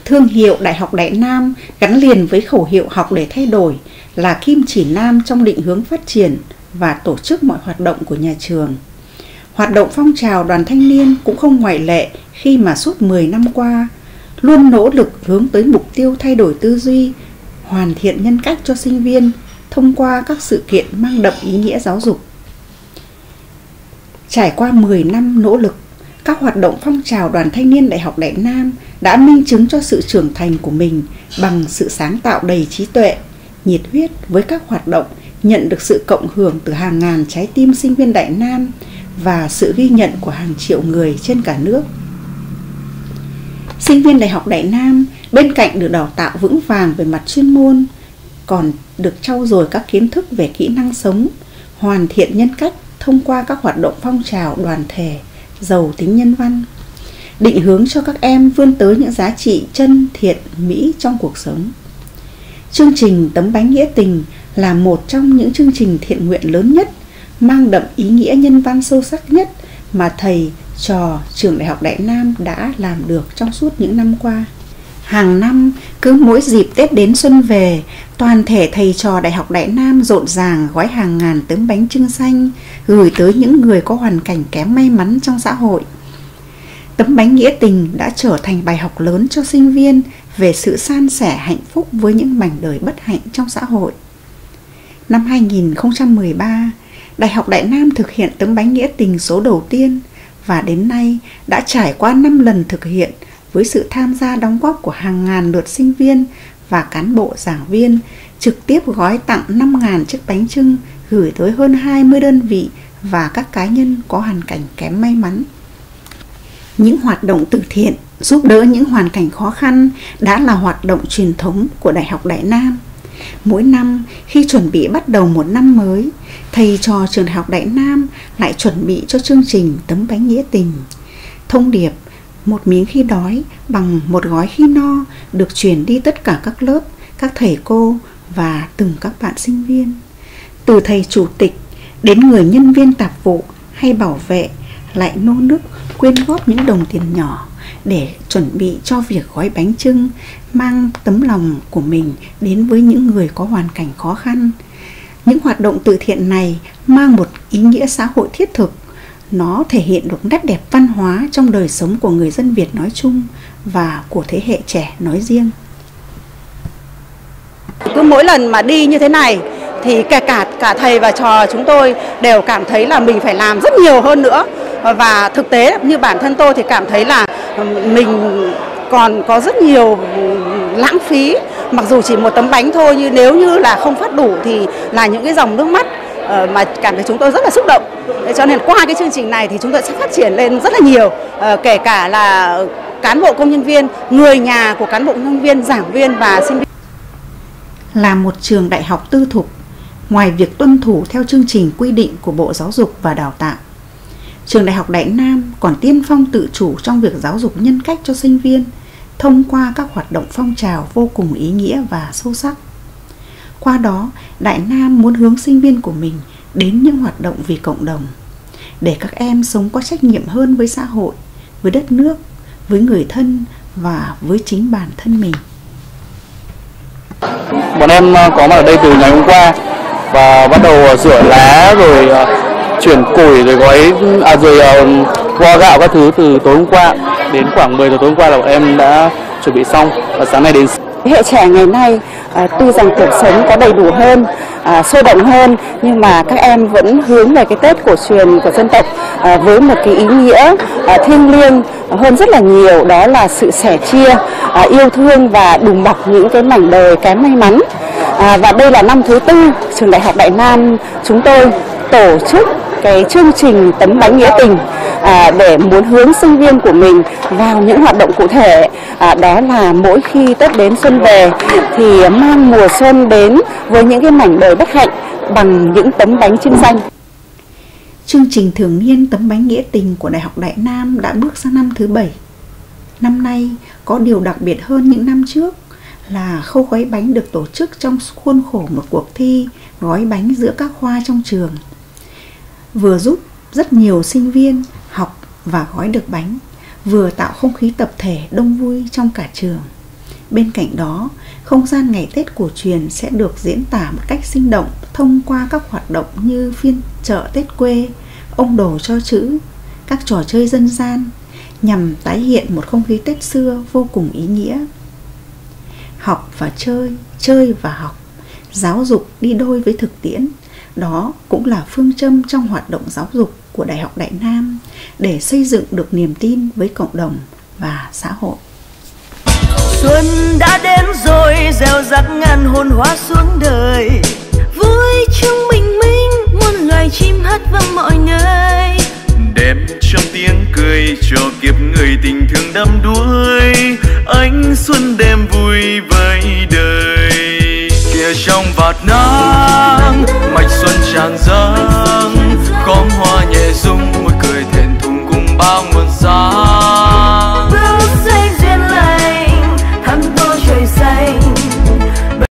Thương hiệu Đại học Đại Nam gắn liền với khẩu hiệu học để thay đổi là kim chỉ nam trong định hướng phát triển và tổ chức mọi hoạt động của nhà trường. Hoạt động phong trào đoàn thanh niên cũng không ngoại lệ khi mà suốt 10 năm qua luôn nỗ lực hướng tới mục tiêu thay đổi tư duy, hoàn thiện nhân cách cho sinh viên thông qua các sự kiện mang đậm ý nghĩa giáo dục. Trải qua 10 năm nỗ lực, các hoạt động phong trào đoàn thanh niên Đại học Đại Nam đã minh chứng cho sự trưởng thành của mình bằng sự sáng tạo đầy trí tuệ, nhiệt huyết với các hoạt động nhận được sự cộng hưởng từ hàng ngàn trái tim sinh viên Đại Nam và sự ghi nhận của hàng triệu người trên cả nước. Sinh viên Đại học Đại Nam bên cạnh được đào tạo vững vàng về mặt chuyên môn, còn được trau dồi các kiến thức về kỹ năng sống, hoàn thiện nhân cách thông qua các hoạt động phong trào đoàn thể giàu tính nhân văn, định hướng cho các em vươn tới những giá trị chân, thiện, mỹ trong cuộc sống. Chương trình Tấm Bánh Nghĩa Tình là một trong những chương trình thiện nguyện lớn nhất, mang đậm ý nghĩa nhân văn sâu sắc nhất mà thầy trò trường Đại học Đại Nam đã làm được trong suốt những năm qua. Hàng năm, cứ mỗi dịp Tết đến xuân về, toàn thể thầy trò Đại học Đại Nam rộn ràng gói hàng ngàn tấm bánh chưng xanh gửi tới những người có hoàn cảnh kém may mắn trong xã hội. Tấm bánh nghĩa tình đã trở thành bài học lớn cho sinh viên về sự san sẻ hạnh phúc với những mảnh đời bất hạnh trong xã hội. Năm 2013, Đại học Đại Nam thực hiện tấm bánh nghĩa tình số đầu tiên và đến nay đã trải qua 5 lần thực hiện với sự tham gia đóng góp của hàng ngàn lượt sinh viên và cán bộ giảng viên, trực tiếp gói tặng 5.000 chiếc bánh chưng gửi tới hơn 20 đơn vị và các cá nhân có hoàn cảnh kém may mắn. Những hoạt động từ thiện giúp đỡ những hoàn cảnh khó khăn đã là hoạt động truyền thống của Đại học Đại Nam. Mỗi năm khi chuẩn bị bắt đầu một năm mới, thầy trò trường Đại học Đại Nam lại chuẩn bị cho chương trình Tấm Bánh Nghĩa Tình. Thông điệp một miếng khi đói bằng một gói khi no được truyền đi tất cả các lớp, các thầy cô và từng các bạn sinh viên. Từ thầy chủ tịch đến người nhân viên tạp vụ hay bảo vệ lại nô nức quyên góp những đồng tiền nhỏ để chuẩn bị cho việc gói bánh chưng, mang tấm lòng của mình đến với những người có hoàn cảnh khó khăn. Những hoạt động từ thiện này mang một ý nghĩa xã hội thiết thực. Nó thể hiện được nét đẹp văn hóa trong đời sống của người dân Việt nói chung và của thế hệ trẻ nói riêng. Cứ mỗi lần mà đi như thế này thì cả thầy và trò chúng tôi đều cảm thấy là mình phải làm rất nhiều hơn nữa. Và thực tế như bản thân tôi thì cảm thấy là mình còn có rất nhiều lãng phí. Mặc dù chỉ một tấm bánh thôi, nhưng nếu như là không phát đủ thì là những cái dòng nước mắt mà cảm thấy chúng tôi rất là xúc động. Cho nên qua cái chương trình này thì chúng tôi sẽ phát triển lên rất là nhiều, kể cả là cán bộ công nhân viên, người nhà của cán bộ công nhân viên, giảng viên và sinh viên. Là một trường đại học tư thục, ngoài việc tuân thủ theo chương trình quy định của Bộ Giáo dục và Đào tạo, trường Đại học Đại Nam còn tiên phong tự chủ trong việc giáo dục nhân cách cho sinh viên thông qua các hoạt động phong trào vô cùng ý nghĩa và sâu sắc. Qua đó, Đại Nam muốn hướng sinh viên của mình đến những hoạt động vì cộng đồng, để các em sống có trách nhiệm hơn với xã hội, với đất nước, với người thân và với chính bản thân mình. Bọn em có mặt ở đây từ ngày hôm qua và bắt đầu rửa lá rồi chuyển củi rồi gói vo gạo các thứ từ tối hôm qua. Đến khoảng 10 giờ tối hôm qua là bọn em đã chuẩn bị xong và sáng nay đến. Thế hệ trẻ ngày nay tuy rằng cuộc sống có đầy đủ hơn, sôi động hơn, nhưng mà các em vẫn hướng về cái Tết cổ truyền của dân tộc với một cái ý nghĩa thiêng liêng hơn rất là nhiều, đó là sự sẻ chia, yêu thương và đùm bọc những cái mảnh đời kém may mắn. Và đây là năm thứ 4 trường Đại học Đại Nam chúng tôi tổ chức cái chương trình Tấm Bánh Nghĩa Tình để muốn hướng sinh viên của mình vào những hoạt động cụ thể, đó là mỗi khi Tết đến xuân về thì mang mùa xuân đến với những cái mảnh đời bất hạnh bằng những tấm bánh chưng xanh. Chương trình thường niên Tấm Bánh Nghĩa Tình của Đại học Đại Nam đã bước sang năm thứ 7. Năm nay có điều đặc biệt hơn những năm trước là khâu gói bánh được tổ chức trong khuôn khổ một cuộc thi gói bánh giữa các khoa trong trường, vừa giúp rất nhiều sinh viên học và gói được bánh, vừa tạo không khí tập thể đông vui trong cả trường. Bên cạnh đó, không gian ngày Tết cổ truyền sẽ được diễn tả một cách sinh động thông qua các hoạt động như phiên chợ Tết quê, ông đồ cho chữ, các trò chơi dân gian, nhằm tái hiện một không khí Tết xưa vô cùng ý nghĩa. Học và chơi, chơi và học, giáo dục đi đôi với thực tiễn. Đó cũng là phương châm trong hoạt động giáo dục của Đại học Đại Nam để xây dựng được niềm tin với cộng đồng và xã hội. Xuân đã đến rồi, gieo rắc ngàn hồn hoa xuống đời, vui trong bình minh, muôn loài chim hát vang mọi nơi. Đêm trong tiếng cười cho kiếp người tình thương đắm đuối, ánh xuân đêm vui với đời. Kìa trong vạt nắng, mạch xuân tràn ra,